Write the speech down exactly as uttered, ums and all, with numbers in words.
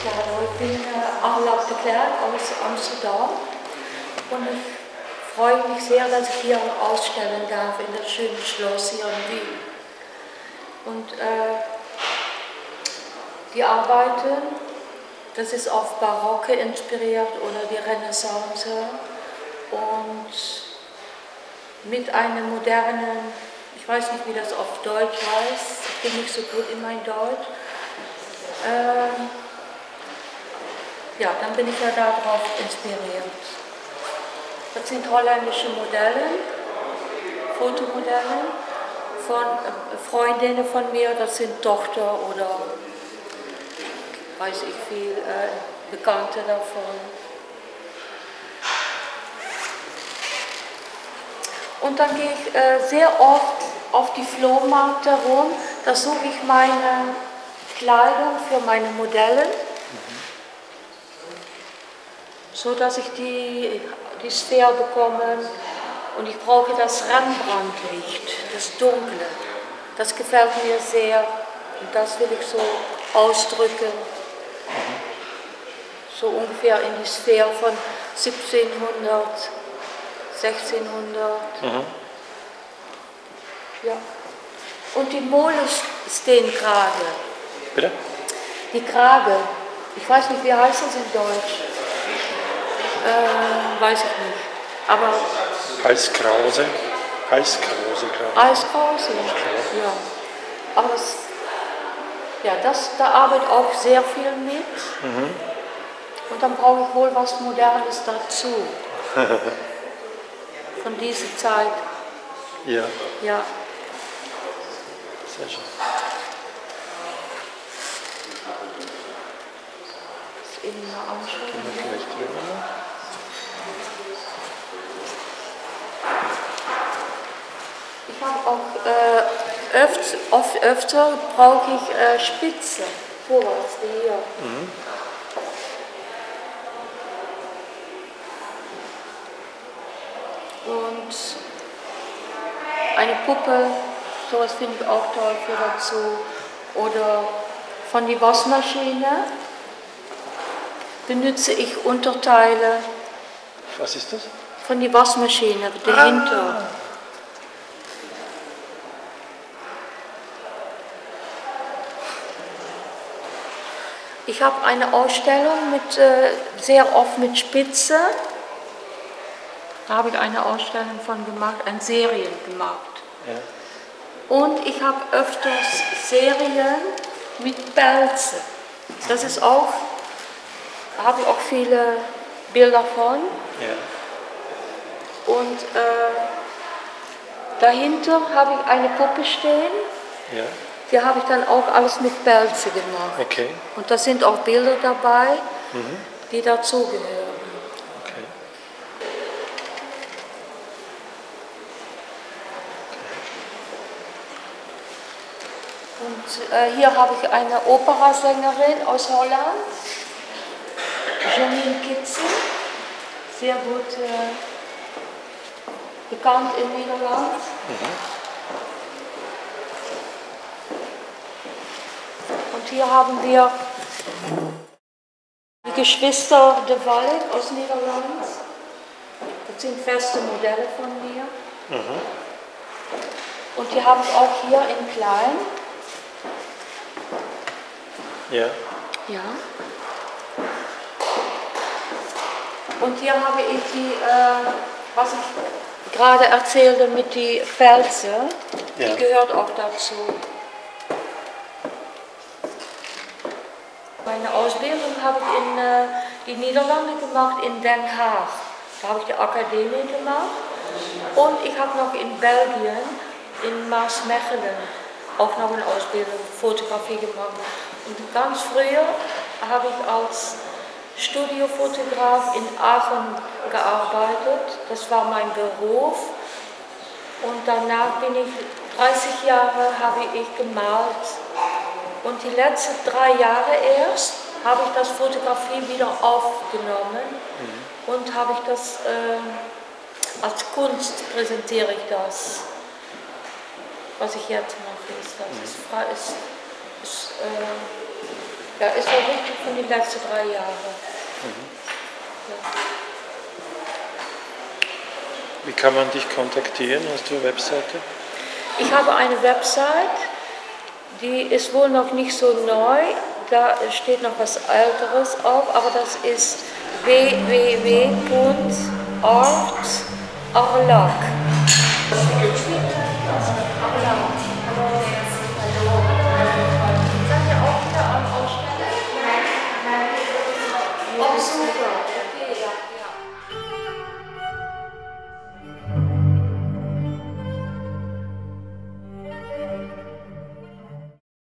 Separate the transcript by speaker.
Speaker 1: Ja, hallo, ich bin äh, Arlap de Klerk aus Amsterdam und ich freue mich sehr, dass ich hier ausstellen darf in das schöne Schloss hier in Wien. Und äh, die Arbeiten, das ist auf Barocke inspiriert oder die Renaissance und mit einem modernen, ich weiß nicht, wie das auf Deutsch heißt, ich bin nicht so gut in mein Deutsch. Äh, ja, dann bin ich ja darauf inspiriert. Das sind holländische Modelle, Fotomodelle von äh, Freundinnen von mir, das sind Tochter oder weiß ich viel, äh, Bekannte davon. Und dann gehe ich äh, sehr oft auf die Flohmärkte rum, da suche ich meine Kleidung für meine Modelle, so dass ich die, die Sphäre bekomme. Und ich brauche das Rembrandtlicht, das Dunkle. Das gefällt mir sehr und das will ich so ausdrücken. So ungefähr in die Sphäre von siebzehnhundert, sechzehnhundert. Mhm. Ja. Und die Mole stehen gerade.
Speaker 2: Bitte?
Speaker 1: Die Krage. Ich weiß nicht, wie heißt das in Deutsch? Äh, weiß ich nicht. Aber
Speaker 2: Halskrause. Halskrause, glaube ich.
Speaker 1: Halskrause, ja. Aber das, ja, das, da arbeitet auch sehr viel mit. Mhm. Und dann brauche ich wohl was Modernes dazu. Von dieser Zeit.
Speaker 2: Ja.
Speaker 1: Ja.
Speaker 2: Sehr schön.
Speaker 1: Das eben mal anschauen.
Speaker 2: Gehen wir vielleicht drüber.
Speaker 1: Ich habe auch äh, öfter, oft öfter brauche ich äh, Spitze. Sowas wie hier. Mhm. Und eine Puppe, sowas finde ich auch toll für dazu. Oder von der Waschmaschine benutze ich Unterteile.
Speaker 2: Was ist das?
Speaker 1: Von der Waschmaschine, dahinter. Ah. Ich habe eine Ausstellung mit, äh, sehr oft mit Spitze. Da habe ich eine Ausstellung von gemacht, eine Serie gemacht. Ja. Und ich habe öfters Serien mit Pelze. Das ist auch, da habe ich auch viele Bilder von.
Speaker 2: Ja.
Speaker 1: Und äh, dahinter habe ich eine Puppe stehen.
Speaker 2: Ja.
Speaker 1: Die habe ich dann auch alles mit Pelze gemacht.
Speaker 2: Okay.
Speaker 1: Und da sind auch Bilder dabei,
Speaker 2: mhm. die
Speaker 1: dazugehören.
Speaker 2: Okay.
Speaker 1: Und äh, hier habe ich eine Operasängerin aus Holland, Janine Kitsen, sehr gut äh, bekannt in Nederland. Mhm. Und hier haben wir die Geschwister de Wallik aus Nederland. Das sind feste Modelle von mir. Mhm. Und die habe ich auch hier in klein.
Speaker 2: Ja.
Speaker 1: Ja. Und hier habe ich die, äh, was ich gerade erzählte mit die Pelze, ja. Die gehört auch dazu. Meine Ausbildung habe ich in äh, die Niederlande gemacht, in Den Haag. Da habe ich die Akademie gemacht. Und ich habe noch in Belgien, in Maasmechelen, auch noch eine Ausbildung Fotografie gemacht. Und ganz früher habe ich als Studiofotograf in Aachen gearbeitet. Das war mein Beruf. Und danach bin ich, dreißig Jahre habe ich gemalt. Und die letzten drei Jahre erst habe ich das Fotografie wieder aufgenommen mhm. und habe ich das äh, als Kunst präsentiere ich das. Was ich jetzt mache, ist das. Mhm. Ist, ist, ist, äh, Ja, ist auch wirklich von den letzten drei Jahren.
Speaker 2: Mhm.
Speaker 1: Ja.
Speaker 2: Wie kann man dich kontaktieren? Hast du eine Webseite?
Speaker 1: Ich habe eine Website, die ist wohl noch nicht so neu, da steht noch was Älteres auf, aber das ist w w w punkt art arlak.